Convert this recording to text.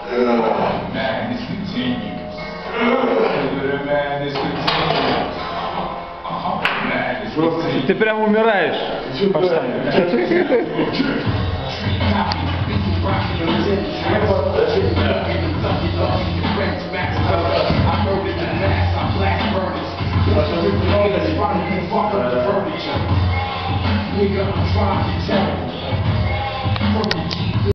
Madness continues. The madness continues. Madness continues. Ты прям умираешь. Nigga, I'm trying to tell you.